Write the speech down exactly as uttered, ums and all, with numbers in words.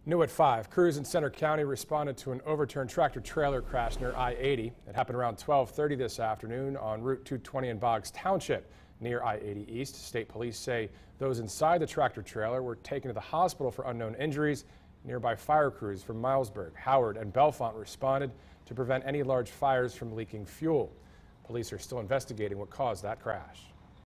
New at five, crews in Center County responded to an overturned tractor-trailer crash near I eighty. It happened around twelve thirty this afternoon on Route two twenty in Boggs Township near I eighty East. State police say those inside the tractor-trailer were taken to the hospital for unknown injuries. Nearby fire crews from Milesburg, Howard, and Bellefonte responded to prevent any large fires from leaking fuel. Police are still investigating what caused that crash.